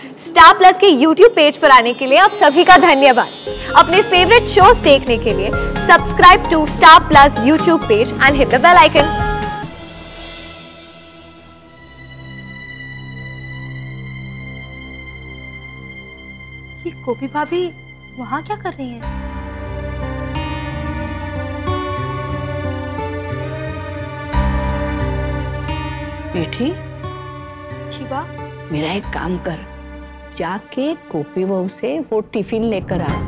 Star plus के YouTube page पर आने के लिए आप सभी का धन्यवाद। अपने फेवरेट शोज देखने के लिए subscribe to star plus YouTube page and hit the bell icon. ये गोपी भाभी वहां क्या कर रही हैं? बेटी शिवा, मेरा एक काम कर, जाके गोपी बहू से वो टिफिन लेकर आ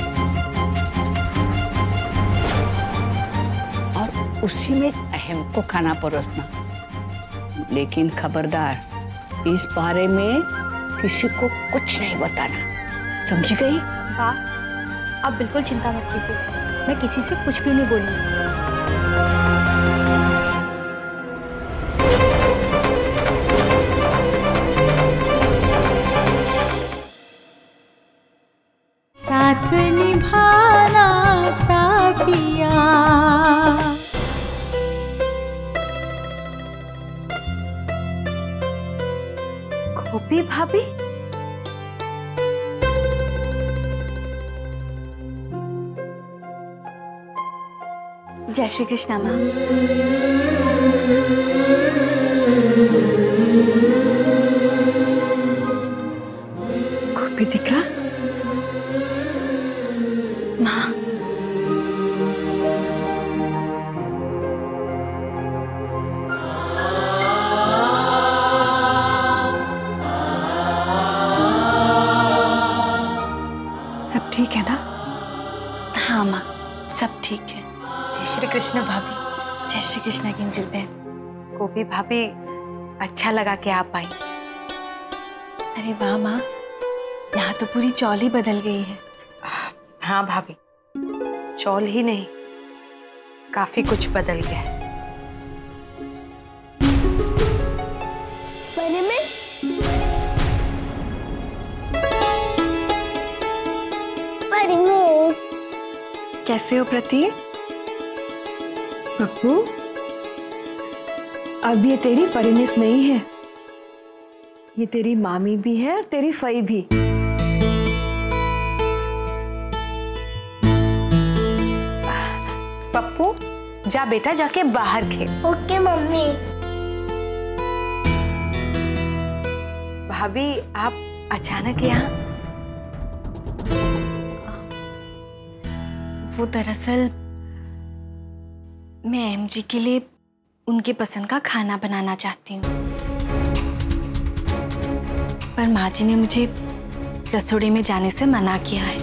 और उसी में अहम को खाना परोसना। लेकिन खबरदार, इस बारे में किसी को कुछ नहीं बताना, समझी गई? हाँ, आप बिल्कुल चिंता मत कीजिए, मैं किसी से कुछ भी नहीं बोलूंगी। साथ निभाना साथिया, गोपी भाभी, जय श्री कृष्णा माँ। गोपी दिकरा, माँ, सब ठीक है ना? हाँ माँ, सब ठीक है। जय श्री कृष्ण भाभी। जय श्री कृष्णा किंजल बहन। गोपी भाभी, अच्छा लगा कि आप आई। अरे वाह माँ, यहाँ तो पूरी चौल ही बदल गई है। हाँ भाभी, चौल ही नहीं, काफी कुछ बदल गया है। कैसे हो प्रतीक? पप्पू, अब ये तेरी परिमिस नहीं है, ये तेरी मामी भी है और तेरी फई भी। पप्पू, जा बेटा, जाके बाहर खेल। Okay mummy. भाभी, आप अचानक यहाँ? वो दरअसल मैं एमजी के लिए उनके पसंद का खाना बनाना चाहती हूँ, पर माँ जी ने मुझे रसोई में जाने से मना किया है,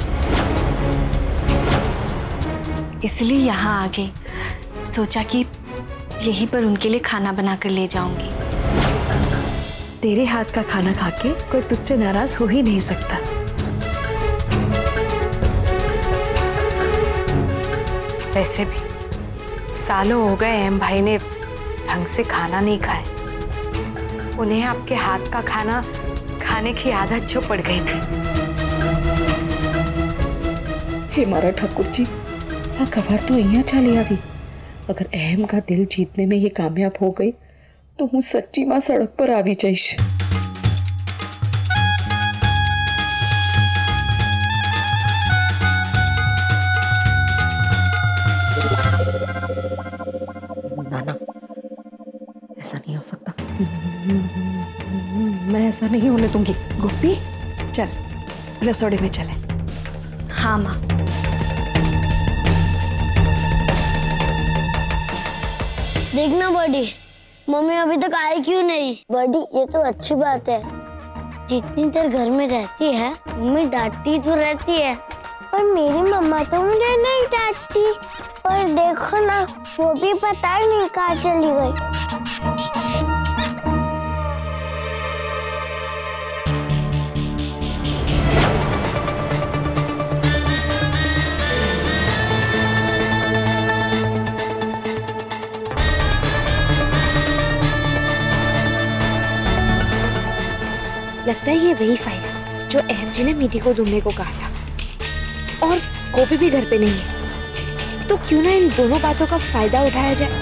इसलिए यहाँ आ गई। सोचा कि यहीं पर उनके लिए खाना बनाकर ले जाऊंगी। तेरे हाथ का खाना खाके कोई तुझसे नाराज हो ही नहीं सकता। वैसे भी सालों हो गए एम भाई ने ढंग से खाना नहीं खाए। उन्हें आपके हाथ का खाना खाने की आदत जो पड़ गई थी। हे मारा ठाकुर जी, आ खबर तो यहाँ चाली आवी। अगर अहम का दिल जीतने में ये कामयाब हो गई तो हूँ सच्ची मां सड़क पर आवी जाइश। नाना, ऐसा नहीं हो सकता। मैं ऐसा नहीं होने दूंगी। गोपी, चल रसोड़े में चले। हाँ माँ। देखना बॉडी, मम्मी अभी तक आई क्यों नहीं? बॉडी, ये तो अच्छी बात है। जितनी देर घर में रहती है मम्मी डांटती तो रहती है, पर मेरी मम्मा तो मुझे नहीं डांटती। और देखो ना, वो भी पता नहीं कहाँ चली गई। लगता है ये वही फाइल है जो अहम जी ने मीठी को ढूंढने को कहा था, और गोपी भी घर पे नहीं है, तो क्यों ना इन दोनों बातों का फायदा उठाया जाए।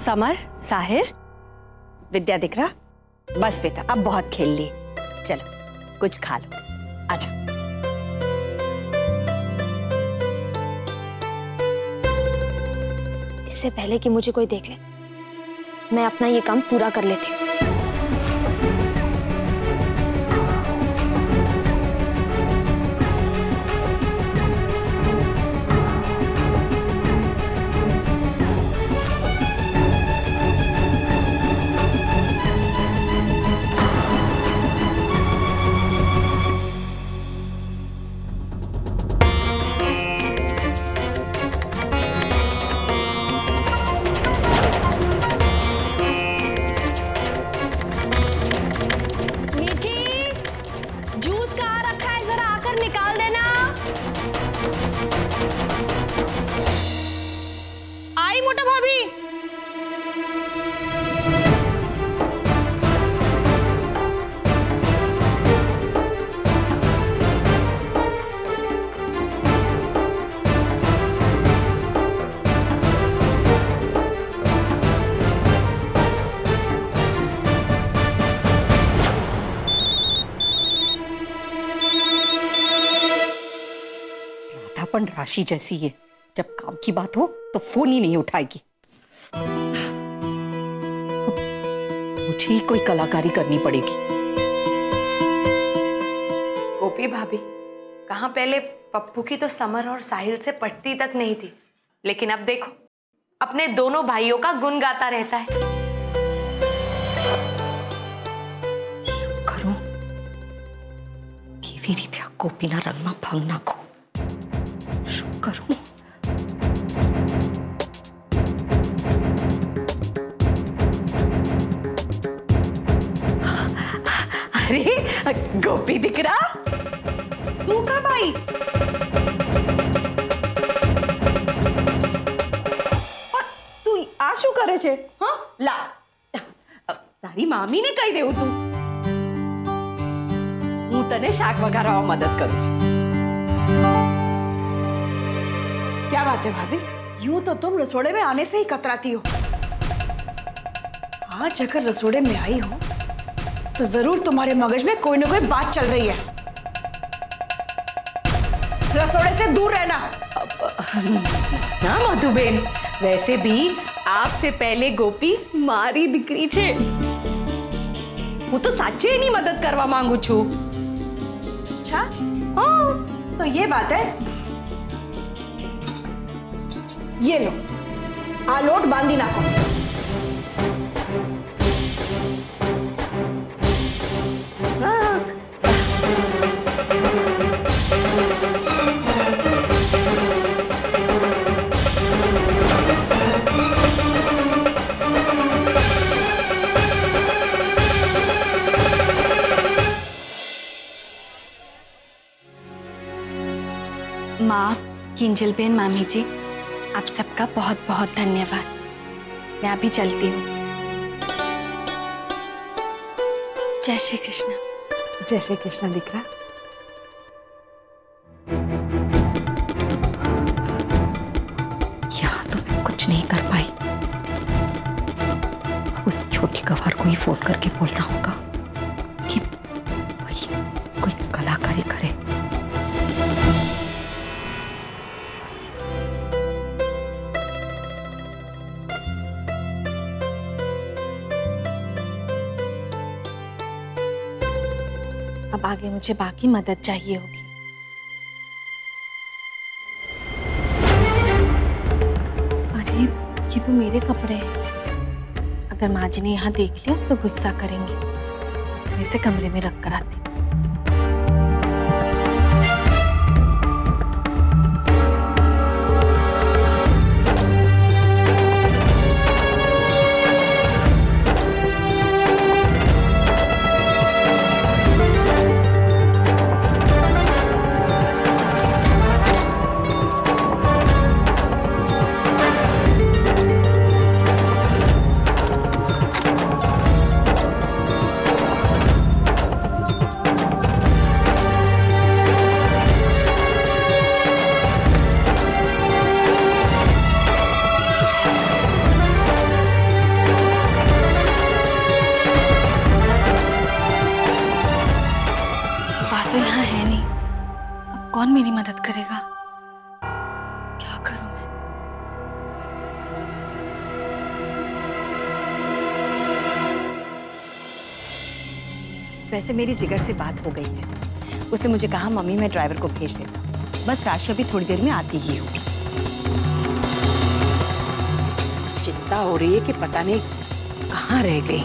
समर, साहिर, विद्या दिख रहा? बस बेटा, अब बहुत खेल ली, चलो कुछ खा लो, आजा। इससे पहले कि मुझे कोई देख ले, मैं अपना ये काम पूरा कर लेती हूँ। अपन राशि जैसी है, जब काम की बात हो तो फोन ही नहीं उठाएगी। मुझे ही कोई कलाकारी करनी पड़ेगी। गोपी भाभी, कहाँ पहले पप्पू की तो समर और साहिल से पटती तक नहीं थी, लेकिन अब देखो अपने दोनों भाइयों का गुण गाता रहता है। करूं केवी रीत्या गोपीना रंगमा भंग नाखो, करूं अरे गोपी दिख रहा? तू कब आई? तू आ शू करे छे? हाँ ला, तारी मामी ने कही देવું તું। હું તને શાક વઘારવામાં મદદ કરું છું। क्या बात है भाभी, यूं तो तुम रसोड़े में आने से ही कतराती हो। आज अगर रसोड़े में आई हो तो जरूर तुम्हारे मगज में कोई ना कोई बात चल रही है। रसोड़े से दूर रहना। ना मधुबेन, वैसे भी आपसे पहले गोपी मारी दीकरी छे। હું તો સાચે એની મદદ કરવા માંગુ છું। अच्छा हाँ, तो ये बात है। ये लो, आ लोट बांधी नाखो। माँ, किंजल बेन, मामी जी, आप सबका बहुत बहुत धन्यवाद। मैं अभी चलती हूँ। जय श्री कृष्ण। जय श्री कृष्ण दीकरा। यहाँ तो मैं कुछ नहीं कर पाई। अब उस छोटी गवार को ही फोन करके बोलना होगा कि वही कोई कलाकारी करे। अब आगे मुझे बाकी मदद चाहिए होगी। अरे ये तो मेरे कपड़े हैं। अगर माँ जी ने यहाँ देख लिया तो गुस्सा करेंगे। मैं इसे कमरे में रख कर आती हूँ। वैसे मेरी जिगर से बात हो गई है। उसने मुझे कहा मम्मी मैं ड्राइवर को भेज देता हूँ, बस राशि अभी थोड़ी देर में आती ही होगी। चिंता हो रही है कि पता नहीं कहाँ रह गई।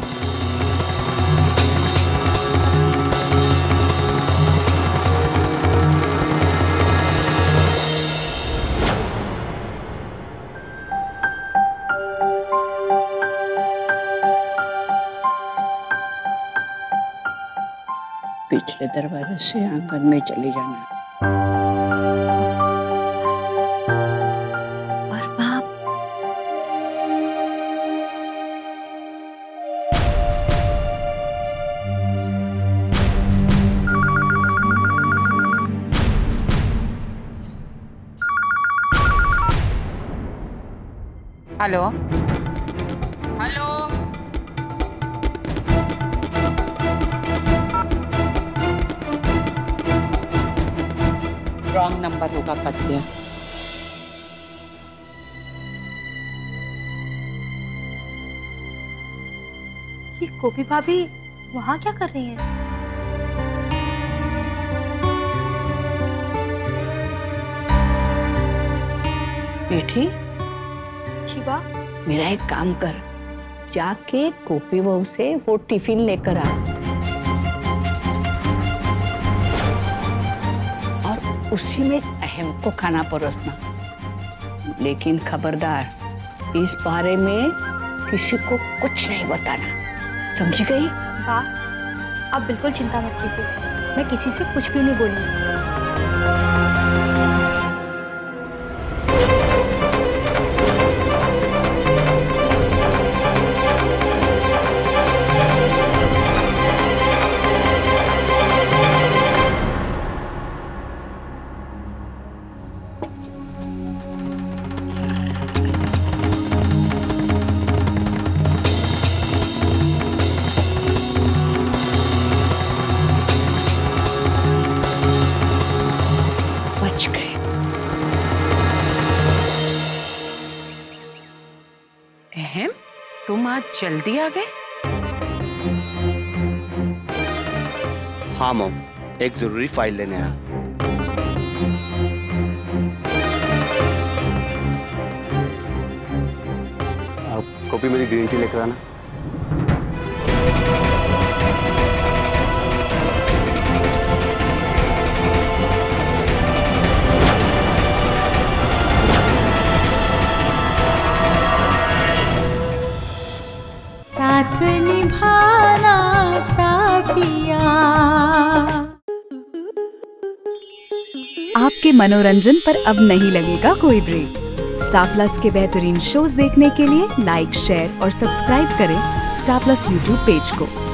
पिछले दरवाजे से आंगन में चली जाना। और बाप, हेलो हेलो, रॉन्ग नंबर होगा, कट गया। ये गोपी भाभी वहाँ क्या कर रही हैं? बेटी, शिवा, मेरा एक काम कर, जाके गोपी बहू से वो टिफिन लेकर आ और उसी में अहम को खाना परोसना। लेकिन खबरदार, इस बारे में किसी को कुछ नहीं बताना, समझ गई? वाह, आप बिल्कुल चिंता मत कीजिए, मैं किसी से कुछ भी नहीं बोलूंगी। बच गए। अहम, तुम आज जल्दी आ गए? हाँ मॉम, एक जरूरी फाइल लेने आया। आप कॉपी मेरी ग्रीन टी लेकर आना। साथ निभाना साथिया। आपके मनोरंजन पर अब नहीं लगेगा कोई ब्रेक। स्टार प्लस के बेहतरीन शोज देखने के लिए लाइक, शेयर और सब्सक्राइब करें स्टार प्लस यूट्यूब पेज को।